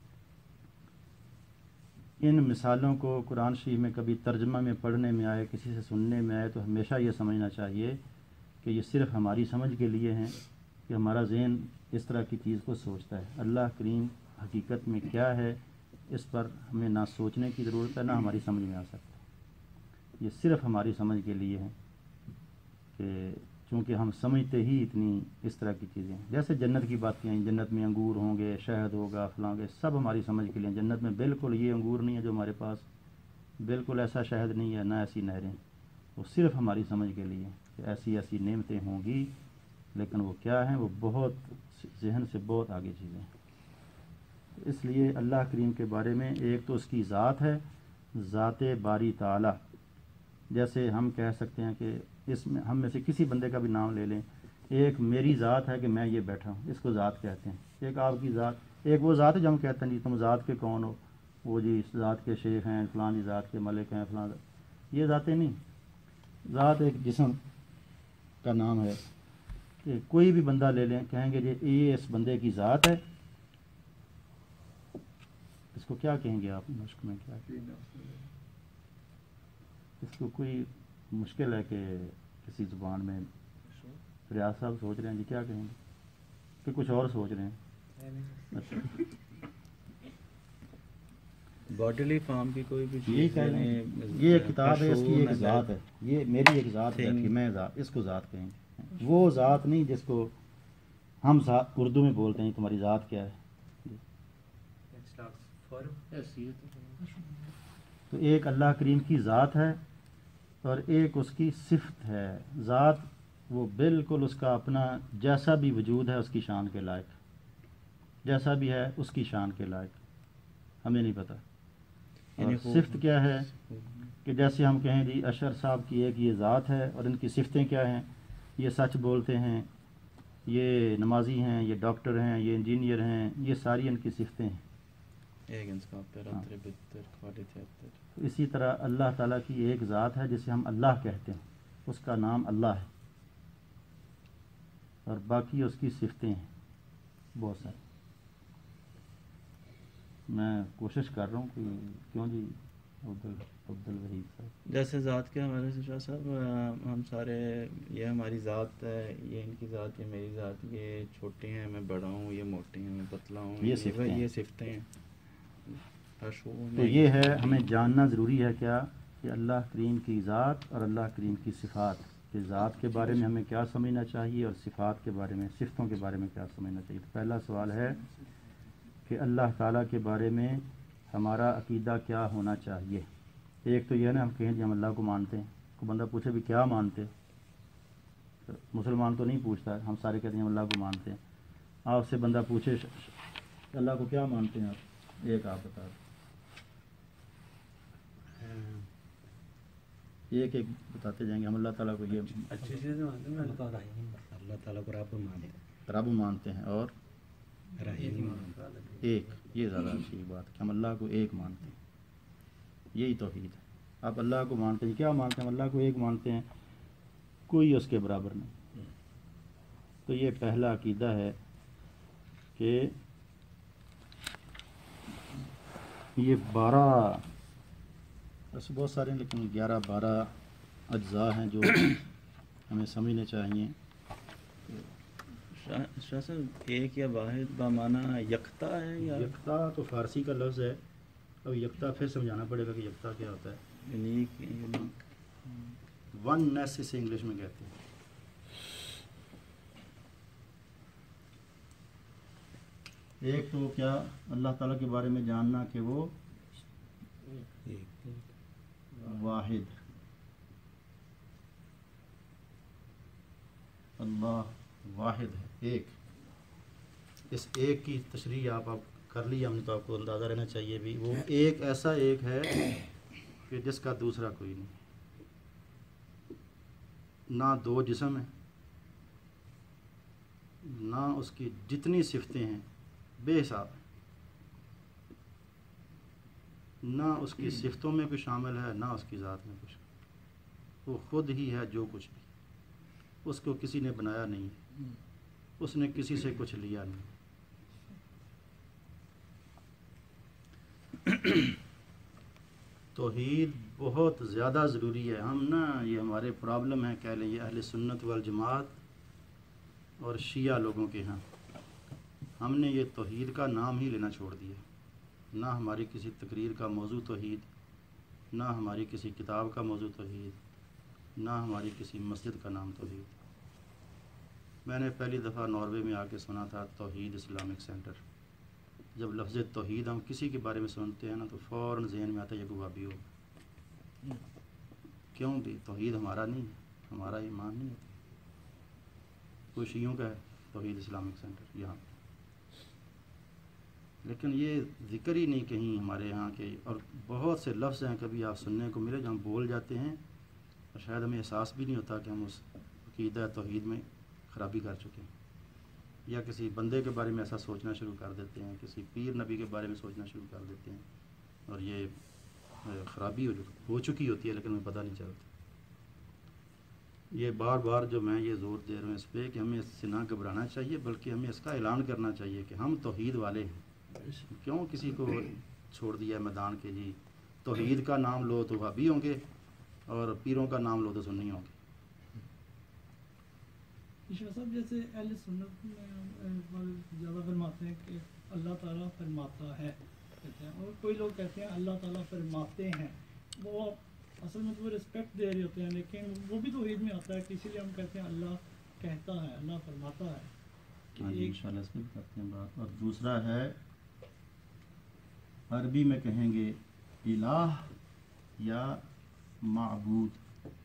ان مثالوں کو قرآن شریف میں کبھی ترجمہ میں پڑھنے میں آئے، کسی سے سننے میں آئے تو ہمیشہ یہ سمجھنا چاہیے کہ یہ صرف ہماری سمجھ کے لیے ہیں، کہ ہمارا ذہن اس طرح کی چیز کو سوچتا ہے۔ اللہ کریم حقیقت میں کیا ہے اس پر ہمیں نہ سوچنے کی ضرورت ہے، نہ ہماری سمجھ میں آ سکتا ہے۔ یہ صرف ہماری سمجھ کے لیے ہے کہ چونکہ ہم سمجھتے ہی اتنی اس طرح کی چیزیں ہیں۔ جیسے جنت کی باتیں ہیں، جنت میں انگور ہوں گے، شہد ہوگا، فلاں ہوگے، سب ہماری سمجھ کے لیے ہیں۔ جنت میں بالکل یہ انگور نہیں ہے جو ہمارے پاس، بالکل ایسا شہد نہیں ہے، نہ ایسی نہریں، وہ صرف ہماری سمجھ کے لیے کہ ایسی ایسی نعمتیں ہوں گی، لیکن وہ کیا ہیں؟ وہ بہت ذہن سے بہت آگے چیزیں ہیں۔ اس لیے اللہ کریم کے بارے میں ایک تو اس کی ذات ہے، ذات باری تعالیٰ۔ جیسے ہم کہہ سکتے ہیں کہ اس میں ہم میں سے کسی بندے کا بھی نام لے لیں، ایک میری ذات ہے کہ میں یہ بیٹھا ہوں، اس کو ذات کہتے ہیں۔ ایک آپ کی ذات، ایک وہ ذات ہے جو ہم کہتے ہیں جی تم ذات کے کون ہو، وہ جی اس ذات کے شیخ ہیں، فلاں جی ذات کے ملک ہیں، فلاں ذات۔ یہ ذاتیں نہیں، ذات ایک جسم کا نام ہے کہ کوئی بھی بندہ لے لیں، کہیں گے جی یہ اس بندے کی ذات ہے، اس کو کیا کہیں گے آپ مشق میں؟ کیا اس کو کوئی مشکل ہے کہ کسی زبان میں؟ ریاض صاحب سوچ رہے ہیں جی کیا کہیں گے کہ کچھ اور سوچ رہے ہیں؟ اچھا باڈیلی فارم کی کوئی بھی یہی چیز، کہہ رہے ہیں یعنی یہ ایک کتاب ہے، اس کی ایک مشہور ذات ہے، یہ میری ایک ذات ہے کہ میں ذات، اس کو ذات کہیں گے۔ وہ ذات نہیں جس کو ہم ذات اردو میں بولتے ہیں تمہاری ذات کیا ہے. تو ایک اللہ کریم کی ذات ہے اور ایک اس کی صفت ہے. ذات وہ بالکل اس کا اپنا جیسا بھی وجود ہے اس کی شان کے لائق, جیسا بھی ہے اس کی شان کے لائق, ہمیں نہیں پتہ. اور صفت کیا ہے کہ جیسے ہم کہیں جی اشر صاحب کی ایک یہ ذات ہے اور ان کی صفتیں کیا ہیں, یہ سچ بولتے ہیں, یہ نمازی ہیں, یہ ڈاکٹر ہیں, یہ انجینئر ہیں, یہ ساری ان کی صفتیں ہیں. اسی طرح اللہ تعالیٰ کی ایک ذات ہے جسے ہم اللہ کہتے ہیں, اس کا نام اللہ ہے, اور باقی اس کی صفتیں ہیں بہت ساری. میں کوشش کر رہا ہوں کہ کیوں جی عبد عبد الوحید صاحب, جیسے ذات کے حوالے سے شاہ صاحب ہم سارے, یہ ہماری ذات ہے, یہ ان کی ذات, یہ میری ذات, یہ چھوٹے ہیں میں بڑا ہوں, یہ موٹے ہیں میں پتلا ہوں, یہ صفتیں ہیں. یہ صفتیں ہیں. تو یہ ہے ہمیں جاننا ضروری ہے کیا کہ اللہ کریم کی ذات اور اللہ کریم کی صفات, کہ ذات کے بارے میں ہمیں کیا سمجھنا چاہیے اور صفات کے بارے میں, صفتوں کے بارے میں کیا سمجھنا چاہیے. تو پہلا سوال ہے کہ اللہ تعالیٰ کے بارے میں ہمارا عقیدہ کیا ہونا چاہیے. ایک تو یہ ہے نا ہم کہیں جی ہم اللہ کو مانتے ہیں, کو بندہ پوچھے بھی کیا مانتے, تو مسلمان تو نہیں پوچھتا, ہم سارے کہتے ہیں ہم اللہ کو مانتے ہیں. آپ سے بندہ پوچھے اللہ کو کیا مانتے ہیں آپ, ایک آپ بتا دیں, ایک ایک بتاتے جائیں گے. ہم اللہ تعالیٰ کو یہ اچھی چیزیں مانتے ہیں, اللہ تعالیٰ کو رب مانتے ہیں, رب مانتے ہیں اور ایک, یہ زیادہ اچھی بات ہے کہ ہم اللہ کو ایک مانتے ہیں, یہی توحید ہے. آپ اللہ کو مانتے ہیں, کیا مانتے ہیں, ہم اللہ کو ایک مانتے ہیں, کوئی اس کے برابر نہیں. تو یہ پہلا عقیدہ ہے کہ یہ بارہ, ویسے بہت سارے ہیں لیکن گیارہ بارہ اجزاء ہیں جو ہمیں سمجھنے چاہیے. شاہ صاحب ایک یا واحد بامانہ یکتا ہے یا یکتا تو فارسی کا لفظ ہے, اب یکتا پھر سمجھانا پڑے گا کہ یکتا کیا ہوتا ہے. یونیک یونیک ون نیس اسے انگلش میں کہتے ہیں. ایک تو کیا اللہ تعالیٰ کے بارے میں جاننا کہ وہ واحد, اللہ واحد ہے, ایک. اس ایک کی تشریح آپ آپ کر لی ہم نے, تو آپ کو اندازہ رہنا چاہیے بھی وہ ایک ایسا ایک ہے کہ جس کا دوسرا کوئی نہیں. نہ دو جسم ہیں, نہ اس کی جتنی صفتیں ہیں بے حساب, نہ اس کی صفتوں میں کچھ شامل ہے نہ اس کی ذات میں کچھ. وہ خود ہی ہے جو کچھ بھی, اس کو کسی نے بنایا نہیں, اس نے کسی سے کچھ لیا نہیں. توحید بہت زیادہ ضروری ہے. ہم نا یہ ہمارے پرابلم ہے کہہ لیں یہ اہل سنت والجماعت اور شیعہ لوگوں کے ہاں, ہم نے یہ توحید کا نام ہی لینا چھوڑ دیا. نہ ہماری کسی تقریر کا موضوع توحید, نہ ہماری کسی کتاب کا موضوع توحید, نہ ہماری کسی مسجد کا نام توحید. میں نے پہلی دفعہ ناروے میں آ کے سنا تھا توحید اسلامک سینٹر. جب لفظ توحید ہم کسی کے بارے میں سنتے ہیں نا تو فوراً ذہن میں آتا ہے یہ گوابی ہوگا. کیوں بھی توحید ہمارا نہیں ہے, ہمارا ایمان نہیں ہے. کوئی شیعوں کا ہے توحید اسلامک سینٹر یہاں, لیکن یہ ذکر ہی نہیں کہیں ہمارے یہاں کے. اور بہت سے لفظ ہیں کبھی آپ سننے کو ملے جو ہم بول جاتے ہیں اور شاید ہمیں احساس بھی نہیں ہوتا کہ ہم اس عقیدہ توحید میں خرابی کر چکے ہیں, یا کسی بندے کے بارے میں ایسا سوچنا شروع کر دیتے ہیں, کسی پیر نبی کے بارے میں سوچنا شروع کر دیتے ہیں, اور یہ خرابی ہو ہو چکی ہوتی ہے لیکن ہمیں پتہ نہیں چلتا. یہ بار بار جو میں یہ زور دے رہا ہوں اس پہ کہ ہمیں اس سے نہ گھبرانا چاہیے, بلکہ ہمیں اس کا اعلان کرنا چاہیے کہ ہم توحید والے ہیں. کیوں کسی کو چھوڑ دیا ہے میدان کے جی توحید کا نام لو تو وہابی ہوں گے اور پیروں کا نام لو تو سنی ہوں گے. شاہ صاحب جیسے اہل سنت میں زیادہ فرماتے ہیں کہ اللہ تعالیٰ فرماتا ہے کہتے ہیں, اور کوئی لوگ کہتے ہیں اللہ تعالیٰ فرماتے ہیں. وہ اصل میں تو وہ رسپیکٹ دے رہے ہوتے ہیں, لیکن وہ بھی توحید میں آتا ہے کہ اسی لیے ہم کہتے ہیں اللہ کہتا ہے, اللہ فرماتا ہے. ہاں جی انشاءاللہ اس میں کرتے ہیں بات. اور دوسرا ہے عربی میں کہیں گے الہ یا معبود.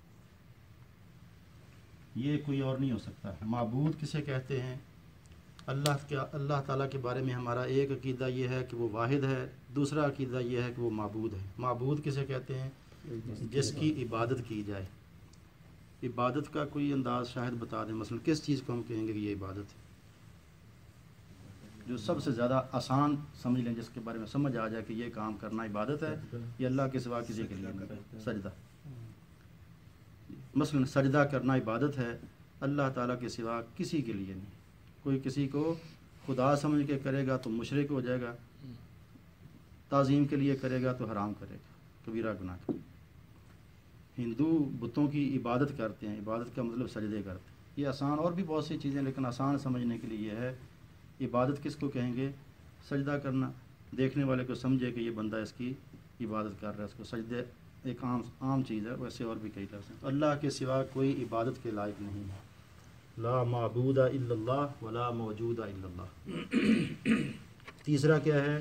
یہ کوئی اور نہیں ہو سکتا. معبود کسے کہتے ہیں؟ اللہ کے اللہ تعالیٰ کے بارے میں ہمارا ایک عقیدہ یہ ہے کہ وہ واحد ہے، دوسرا عقیدہ یہ ہے کہ وہ معبود ہے. معبود کسے کہتے ہیں؟ جس کی عبادت کی جائے. عبادت کا کوئی انداز شاہد بتا دیں، مثلا کس چیز کو ہم کہیں گے کہ یہ عبادت ہے؟ جو سب سے زیادہ آسان سمجھ لیں، جس کے بارے میں سمجھ آ جائے کہ یہ کام کرنا عبادت ہے، یہ اللہ کے سوا کسی کے لیے نہیں. سجدہ. مثلا سجدہ کرنا عبادت ہے، اللہ تعالیٰ کے سوا کسی کے لیے نہیں. کوئی کسی کو خدا سمجھ کے کرے گا تو مشرک ہو جائے گا، تعظیم کے لیے کرے گا تو حرام کرے گا، کبیرہ گناہ کرے گا. ہندو بتوں کی عبادت کرتے ہیں، عبادت کا مطلب سجدے کرتے ہیں. یہ آسان، اور بھی بہت سی چیزیں، لیکن آسان سمجھنے کے لیے یہ ہے. عبادت کس کو کہیں گے؟ سجدہ کرنا. دیکھنے والے کو سمجھے کہ یہ بندہ اس کی عبادت کر رہا ہے، اس کو سجدے ایک عام عام چیز ہے. ویسے اور بھی کئی لفظ ہیں. اللہ کے سوا کوئی عبادت کے لائق نہیں ہے. لا معبود الا اللہ ولا موجود الا اللہ. تیسرا کیا ہے؟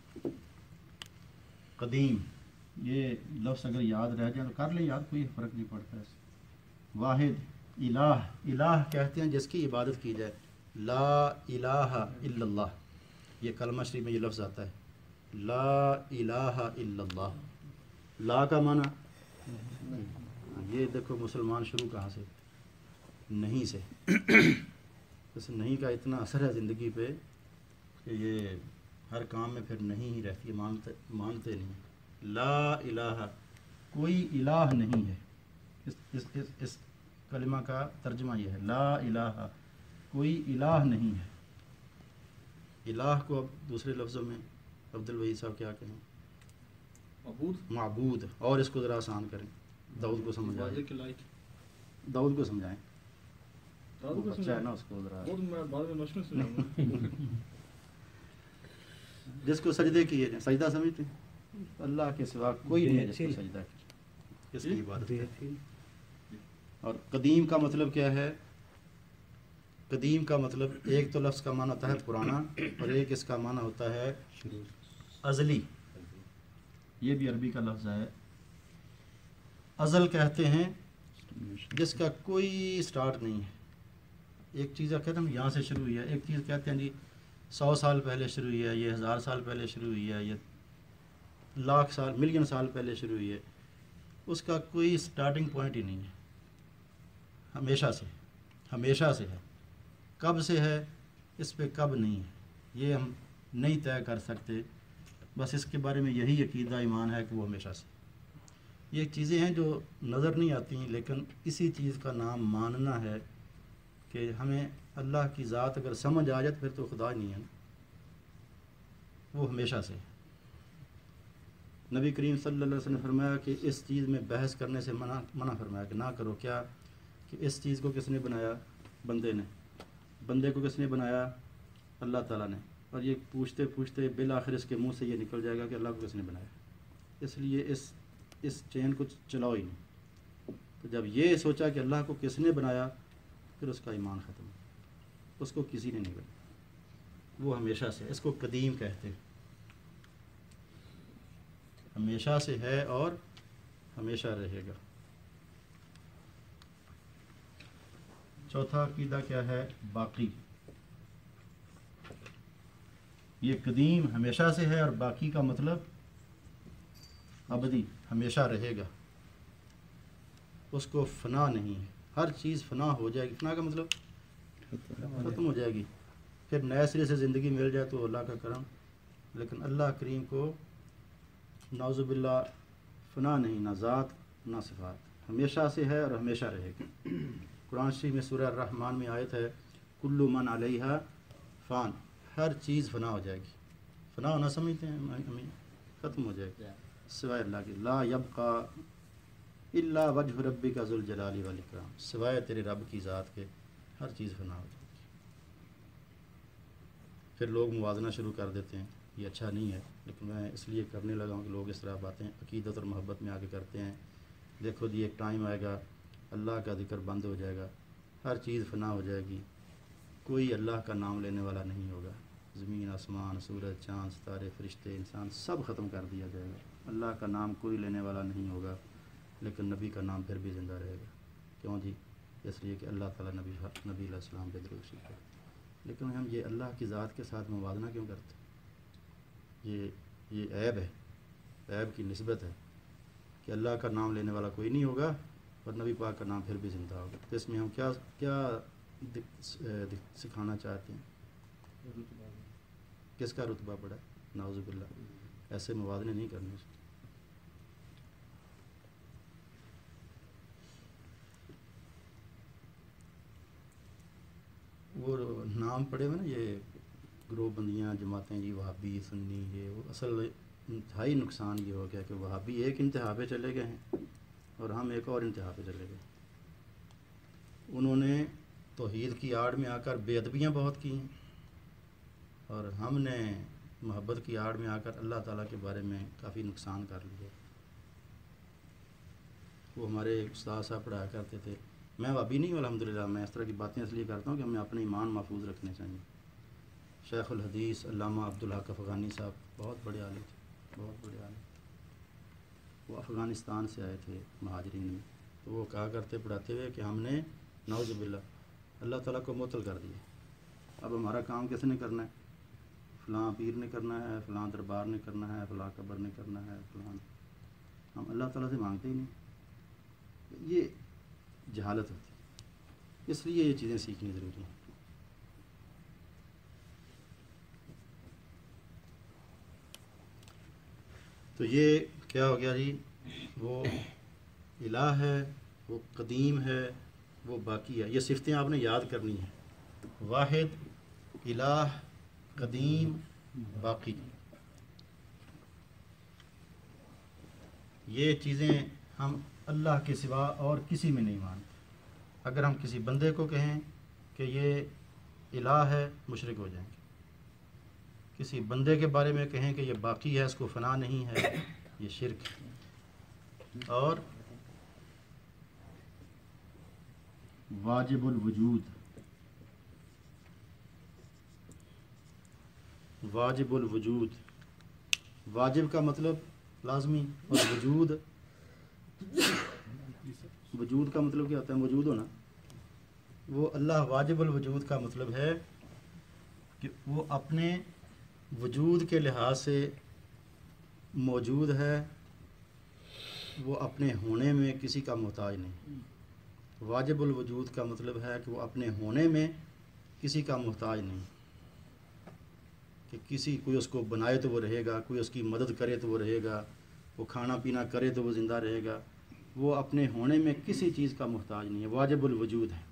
قدیم. یہ لفظ اگر یاد رہ جائے تو کر لیں یاد، کوئی فرق نہیں پڑتا اس. واحد. الہ. الہ کہتے ہیں جس کی عبادت کی جائے. لا الہ الا اللہ. یہ کلمہ شریف میں یہ لفظ آتا ہے، لا الہ الا اللہ. لا کا معنی، یہ دیکھو مسلمان شروع کہاں سے؟ نہیں سے. اس نہیں کا اتنا اثر ہے زندگی پہ کہ یہ ہر کام میں پھر نہیں ہی رہتی ہے، مانتے مانتے نہیں. لا الہ، کوئی الہ نہیں ہے. اس اس اس, اس کلمہ کا ترجمہ یہ ہے، لا الہ، کوئی الہ نہیں ہے. الہ کو اب دوسرے لفظوں میں عبد الوحید صاحب کیا کہیں؟ معبود. معبود. اور اس کو ذرا آسان کریں، داؤد کو سمجھائیں. کے لائق. داؤد کو سمجھائیں. داؤد کو بچہ ہے نا، اس کو ذرا. وہ تو میں بعد میں مشکل سے جاؤں گا. جس کو سجدے کیے جائیں، سجدہ سمجھتے ہیں؟ اللہ کے سوا کوئی نہیں ہے جس کو سجدہ کیا، اس کی عبادت ہے. اور قدیم کا مطلب کیا ہے؟ قدیم کا مطلب ایک تو لفظ کا معنی ہوتا ہے پرانا، اور ایک اس کا معنی ہوتا ہے ازلی. یہ بھی عربی کا لفظ ہے. ازل کہتے ہیں جس کا کوئی سٹارٹ نہیں ہے. ایک چیز کہتے ہیں یہاں سے شروع ہوئی ہے، ایک چیز کہتے ہیں جی سو سال پہلے شروع ہوئی ہے، یہ ہزار سال پہلے شروع ہوئی ہے، یہ لاکھ سال ملین سال پہلے شروع ہوئی ہے. اس کا کوئی سٹارٹنگ پوائنٹ ہی نہیں ہے. ہمیشہ سے ہمیشہ سے ہے. کب سے ہے اس پہ کب نہیں ہے، یہ ہم نہیں طے کر سکتے. بس اس کے بارے میں یہی عقیدہ ایمان ہے کہ وہ ہمیشہ سے. یہ چیزیں ہیں جو نظر نہیں آتی، لیکن اسی چیز کا نام ماننا ہے کہ ہمیں اللہ کی ذات اگر سمجھ آ جائے پھر تو خدا نہیں ہے، وہ ہمیشہ سے. نبی کریم صلی اللہ علیہ وسلم نے فرمایا کہ اس چیز میں بحث کرنے سے منع منع فرمایا کہ نہ کرو. کیا کہ اس چیز کو کس نے بنایا؟ بندے نے. بندے کو کس نے بنایا؟ اللہ تعالیٰ نے. اور یہ پوچھتے پوچھتے بالآخر اس کے منہ سے یہ نکل جائے گا کہ اللہ کو کس نے بنایا. اس لیے اس اس چین کو چلاؤ ہی نہیں. تو جب یہ سوچا کہ اللہ کو کس نے بنایا، پھر اس کا ایمان ختم. اس کو کسی نے نہیں بنایا، وہ ہمیشہ سے. اس کو قدیم کہتے ہیں. ہمیشہ سے ہے اور ہمیشہ رہے گا. چوتھا عقیدہ کیا ہے؟ باقی. یہ قدیم ہمیشہ سے ہے، اور باقی کا مطلب ابدی، ہمیشہ رہے گا. اس کو فنا نہیں ہے. ہر چیز فنا ہو جائے گی. فنا کا مطلب ختم ہو جائے گی. پھر نئے سرے سے زندگی مل جائے تو اللہ کا کرم. لیکن اللہ کریم کو نعوذ باللہ فنا نہیں، نہ ذات نہ صفات. ہمیشہ سے ہے اور ہمیشہ رہے گا. قرآن شریف میں سورہ الرحمن میں آیت ہے کل من علیہا فان. ہر چیز فنا ہو جائے گی. فنا ہونا سمجھتے ہیں ہمیں؟ ختم ہو جائے گی سوائے اللہ کے. لا یبقا الا وجہ ربک ذو الجلال والاکرام. سوائے تیرے رب کی ذات کے ہر چیز فنا ہو جائے گی. پھر لوگ موازنہ شروع کر دیتے ہیں. یہ اچھا نہیں ہے، لیکن میں اس لیے کرنے لگا ہوں کہ لوگ اس طرح باتیں عقیدت اور محبت میں آ کے کرتے ہیں. دیکھو جی ایک ٹائم آئے گا اللہ کا ذکر بند ہو جائے گا، ہر چیز فنا ہو جائے گی. کوئی اللہ کا نام لینے والا نہیں ہوگا، زمین آسمان سورج چاند ستارے فرشتے انسان سب ختم کر دیا جائے گا، اللہ کا نام کوئی لینے والا نہیں ہوگا، لیکن نبی کا نام پھر بھی زندہ رہے گا۔ کیوں جی؟ اس لیے کہ اللہ تعالیٰ نبی نبی علیہ السلام پہ درود شریف ہے۔ لیکن ہم یہ اللہ کی ذات کے ساتھ موازنہ کیوں کرتے؟ یہ یہ عیب ہے، عیب کی نسبت ہے کہ اللہ کا نام لینے والا کوئی نہیں ہوگا اور نبی پاک کا نام پھر بھی زندہ ہوگا۔ تو اس میں ہم کیا کیا سکھانا چاہتے ہیں؟ کس کا رتبہ بڑا ہے؟ نعوذ باللہ، ایسے موازنے نہیں کرنے۔ وہ نام پڑے ہوئے نا یہ گروہ بندیاں جماعتیں جی وہابی سنی، یہ وہ اصل انتہائی نقصان یہ ہو گیا کہ وہابی ایک انتہا پہ چلے گئے ہیں اور ہم ایک اور انتہا پہ چلے گئے۔ انہوں نے توحید کی آڑ میں آ کر بے ادبیاں بہت کی ہیں اور ہم نے محبت کی آڑ میں آ کر اللہ تعالیٰ کے بارے میں کافی نقصان کر لیا۔ وہ ہمارے استاد صاحب پڑھایا کرتے تھے، میں وہابی نہیں ہوں الحمدللہ، میں اس طرح کی باتیں اس لیے کرتا ہوں کہ ہمیں اپنے ایمان محفوظ رکھنے چاہیے۔ شیخ الحدیث علامہ عبدالحق افغانی صاحب بہت بڑے عالم تھے، بہت بڑے عالم، وہ افغانستان سے آئے تھے مہاجرین میں، تو وہ کہا کرتے پڑھاتے ہوئے کہ ہم نے نعوذ باللہ اللہ تعالیٰ کو معطل کر دیا، اب ہمارا کام کس نے کرنا ہے؟ فلاں پیر نے کرنا ہے، فلاں دربار نے کرنا ہے، فلاں قبر نے کرنا ہے، فلاں، ہم اللہ تعالیٰ سے مانگتے ہی نہیں۔ یہ جہالت ہوتی ہے، اس لیے یہ چیزیں سیکھنی ضروری ہیں۔ تو یہ کیا ہو گیا جی؟ وہ الہ ہے، وہ قدیم ہے، وہ باقی ہے۔ یہ صفتیں آپ نے یاد کرنی ہیں، واحد، الہ، قدیم، باقی۔ یہ چیزیں ہم اللہ کے سوا اور کسی میں نہیں مانتے۔ اگر ہم کسی بندے کو کہیں کہ یہ الہ ہے، مشرک ہو جائیں گے۔ کسی بندے کے بارے میں کہیں کہ یہ باقی ہے، اس کو فنا نہیں ہے، یہ شرک ہے۔ اور واجب الوجود، واجب الوجود، واجب کا مطلب لازمی، اور وجود، وجود کا مطلب کیا ہوتا ہے؟ موجود ہونا۔ وہ اللہ واجب الوجود کا مطلب ہے کہ وہ اپنے وجود کے لحاظ سے موجود ہے، وہ اپنے ہونے میں کسی کا محتاج نہیں۔ واجب الوجود کا مطلب ہے کہ وہ اپنے ہونے میں کسی کا محتاج نہیں، کہ کسی کوئی اس کو بنائے تو وہ رہے گا، کوئی اس کی مدد کرے تو وہ رہے گا، وہ کھانا پینا کرے تو وہ زندہ رہے گا، وہ اپنے ہونے میں کسی چیز کا محتاج نہیں ہے، واجب الوجود ہے۔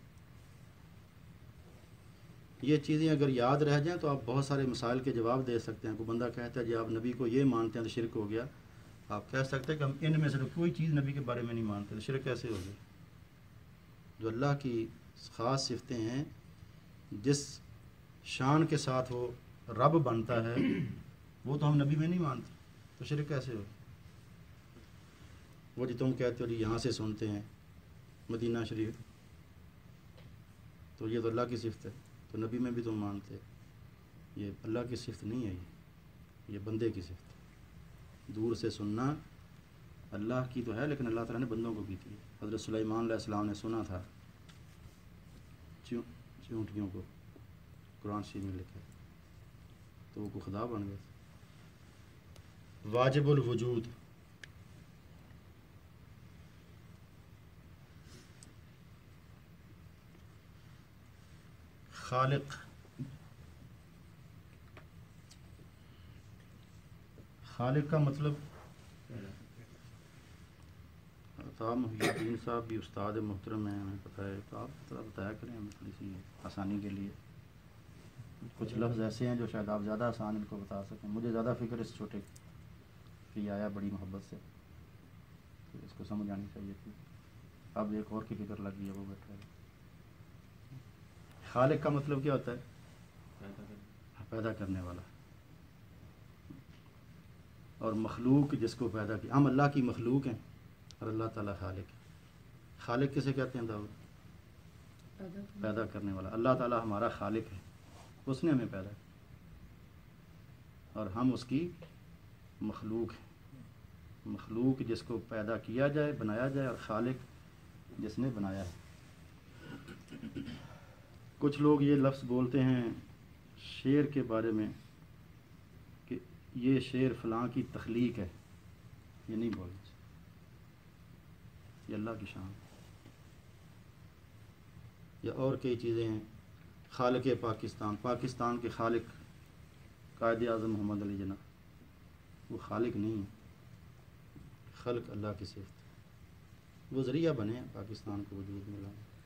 یہ چیزیں اگر یاد رہ جائیں تو آپ بہت سارے مسائل کے جواب دے سکتے ہیں۔ کوئی بندہ کہتا ہے جی آپ نبی کو یہ مانتے ہیں تو شرک ہو گیا، آپ کہہ سکتے ہیں کہ ہم ان میں سے کوئی چیز نبی کے بارے میں نہیں مانتے، تو شرک کیسے ہو گیا؟ جو اللہ کی خاص صفتیں ہیں، جس شان کے ساتھ وہ رب بنتا ہے، وہ تو ہم نبی میں نہیں مانتے، تو شرک کیسے ہو؟ وہ جی تم کہتے ہو جی یہاں سے سنتے ہیں مدینہ شریف، تو یہ تو اللہ کی صفت ہے، تو نبی میں بھی تم مانتے، یہ اللہ کی صفت نہیں ہے، یہ یہ بندے کی صفت ہے۔ دور سے سننا اللہ کی تو ہے، لیکن اللہ تعالیٰ نے بندوں کو کی تھی۔ حضرت سلیمان علیہ السلام نے سنا تھا چونٹیوں کو، قرآن شریف میں لکھا ہے، تو وہ کو خدا بن گئے۔ واجب الوجود، خالق، خالق کا مطلب عطا محی الدین صاحب بھی استاد محترم ہیں، ہمیں پتہ ہے، تو آپ تھوڑا بتایا کریں ہمیں تھوڑی سی آسانی کے لیے۔ کچھ لفظ ایسے ہیں جو شاید آپ زیادہ آسان ان کو بتا سکیں، مجھے زیادہ فکر اس چھوٹے کی آیا بڑی محبت سے، تو اس کو سمجھ آنی چاہیے تھی۔ اب ایک اور کی فکر لگ گئی ہے، وہ بیٹھا ہے۔ خالق کا مطلب کیا ہوتا ہے؟ پیدا کرنے والا، اور مخلوق جس کو پیدا کیا۔ ہم اللہ کی مخلوق ہیں اور اللہ تعالیٰ خالق ہے۔ خالق کسے کہتے ہیں داؤد؟ پیدا کرنے پیدا کرنے والا اللہ تعالیٰ ہمارا خالق ہے، اس نے ہمیں پیدا کیا اور ہم اس کی مخلوق ہیں۔ مخلوق جس کو پیدا کیا جائے، بنایا جائے، اور خالق جس نے بنایا ہے۔ کچھ لوگ یہ لفظ بولتے ہیں شعر کے بارے میں کہ یہ شعر فلاں کی تخلیق ہے، یہ نہیں بولنا چاہیے، یہ اللہ کی شان ہے۔ یا اور کئی چیزیں ہیں، خالق پاکستان، پاکستان کے خالق قائد اعظم محمد علی جناح، وہ خالق نہیں ہے، خلق اللہ کی صفت ہے، وہ ذریعہ بنے ہیں پاکستان کو وجود میں لانے۔